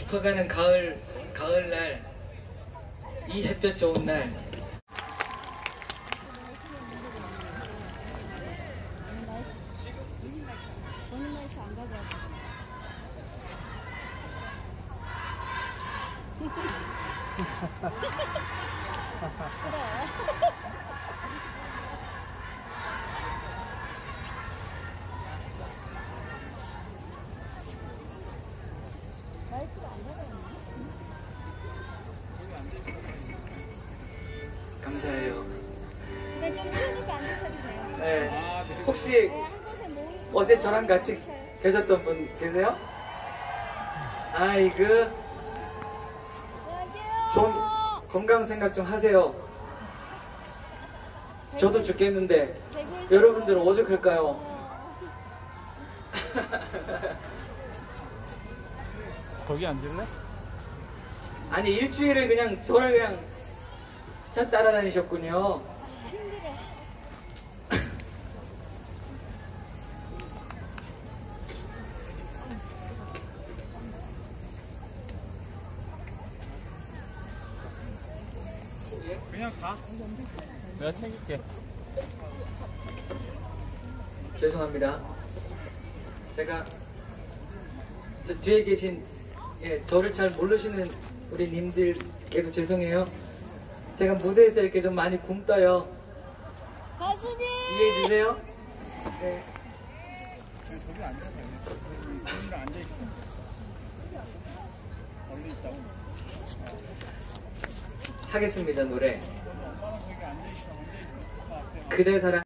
깊어가는 가을날, 이 햇볕 좋은 날. 감사해요. 네, 좀 추우니까 앉으셔도 돼요. 네. 혹시 네, 한 곳에 모이고 어제 저랑 같이 계셨던 분 계세요? 아이고, 좀 건강 생각 좀 하세요. 저도 죽겠는데 여러분들 오죽할까요? 거기 앉을래? 아니, 일주일을 그냥 저를 그냥 다 따라다니셨군요. 그냥 가. 내가 챙길게. 죄송합니다. 제가 저 뒤에 계신 저를 잘 모르시는 우리 님들께도 죄송해요. 제가 무대에서 이렇게 좀 많이 굶떠요. 가수님! 이해해 주세요. 네. 그냥 저기 앉아서 지금이랑 앉아있어. 멀리 있다고. 하겠습니다. 노래 엄마랑 저기 앉아있어. 그대 사랑